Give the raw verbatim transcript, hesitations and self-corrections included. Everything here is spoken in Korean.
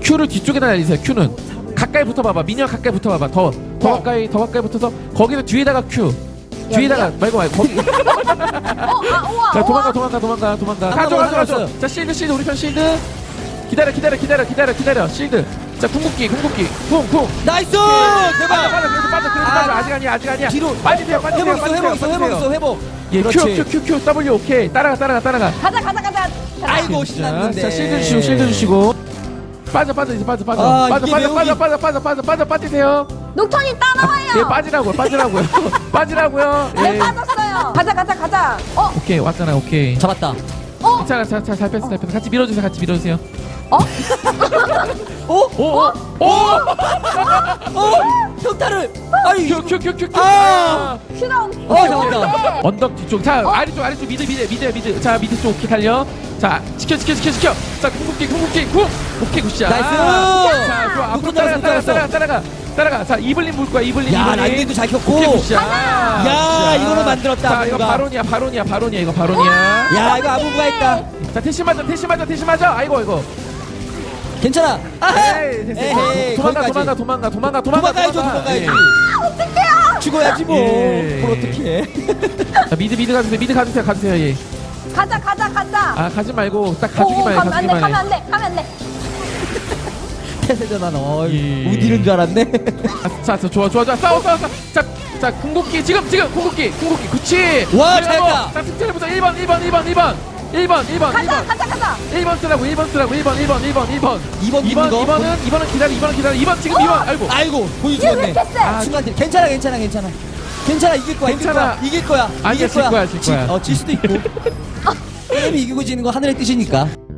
Q를 뒤쪽에다 날리세요. Q는 가까이 붙어봐봐. 미니언 가까이 붙어봐봐. 더, 더 네. 가까이, 더 가까이 붙어서 거기서 뒤에다가 Q. 뒤에다가 말고 말고 거기. 어, 아, 우와, 자 도망가 우와. 도망가 도망가 도망가. 하나 가져 가져 가져. 먹었어요. 자 실드 실드 우리 편 실드. 기다려 기다려 기다려 기다려 기다려 실드. 자 궁극기 궁극기 쿵쿵. 나이스! 빠져 대박! 빠져 그래서 빠져 그래서 아, 빠져. 아직 아니야 아직 아니야. 뒤로 빠지세요 빠지세요 회복 있어, 빠지세요, 회복 있어, 회복 빠지세요. 있어, 회복. 예, Q, 그렇지. Q, Q, Q, W, 오케이. 따라가, 따라가, 따라가. 가자, 가자, 가자. 가자. 아이고, 자, 신났는데. 자, 실드 주시고, 실드 주시고. 빠져, 빠져, 이제 빠져, 빠져. 아, 빠져, 이게 빠져, 매혹이- 빠져, 빠져, 빠져, 빠져, 빠져, 빠지세요. 녹턴이 아, 따라와요. 예, 빠지라고요, 빠지라고요. 빠지라고요. 네, 예. 빠졌어요. 가자, 가자, 가자. 어, 오케이, 왔잖아, 오케이. 잡았다. 어, 괜찮아, 자, 자, 잘 뺐어, 잘 뺐어. 같이 밀어주세요, 같이 밀어주세요. 어? 오? 오, 오, 오! 오! 평타를! 아이! 큐, 큐, 큐, 큐, 큐. 아! 큐다운. 어, 잡았다. 언덕 뒤쪽. 자, 어? 아래쪽, 아래쪽, 미드, 미드, 미드, 미드. 자, 미드 쪽, 오케이, 달려. 자, 지켜, 지켜, 지켜, 지켜. 자, 궁극기, 궁극기, 궁. 오케이, 굿샷. 나이스! 자, 좋아. 앞으로 녹턴 따라가, 잡았어, 따라가, 따라가, 따라가. 따라가. 자, 이블린 물 거야, 이블린, 야, 이블린. 라인도 잘 켰고. 오케이, 굿샷. 야, 자, 이거는 만들었다, 자, 이거 아무가. 바론이야, 바론이야, 바론이야, 이거 바론이야. 야, 이거 아무가 했다. 자, 대신 맞아, 대신 맞아, 대신 맞아. 아이고, 이거. 괜찮아. 아하! 에이, 됐어. 에헤이, 도망가, 거기까지. 도망가, 도망가, 도망가, 도망가. 도망가야죠, 도망가. 도망가야지. 예. 죽어야지 뭐. 예. 뭘 어떡해. 자, 미드, 미드 가주세요, 미드 가주세요, 가주세요, 예. 가자, 가자, 가자. 아, 가지 말고, 딱 오, 가주기만 해, 가면 안 돼, 가주기만 가면 해. 안 돼, 가면 안 돼. 태세전환, 어, 예. 못 이른 줄 알았네. 자, 자, 좋아, 좋아, 좋아. 싸워, 싸워, 싸워. 자, 자, 궁극기, 지금, 지금, 궁극기, 궁극기. 그치. 와, 그리고 잘했다. 자, 스트레부터 일 번, 일 번, 일 번, 일 번. 일 번, 일 번, 일 가자, 번. 가자, 가자. 일 번 쓰라고, 일 번 쓰라고, 일 번, 일 번, 일 번, 일 번, 일 번. 이 번 이 번, 누른 거? 이 번은, 이 번은 기다려, 이 번은 기다려. 이 번, 지금 이 번. 아이고. 아이고, 얘 왜 보여주겠네. 이렇게 세? 아, 순간 괜찮아, 괜찮아, 괜찮아. 괜찮아, 이길 거야, 괜찮아. 이길 거야. 이길 거야. 아니야, 이길 질 거야, 질 지- 거야. 어, 질 수도 있고. 게임이 이기고 지는 거 하늘의 뜻이니까.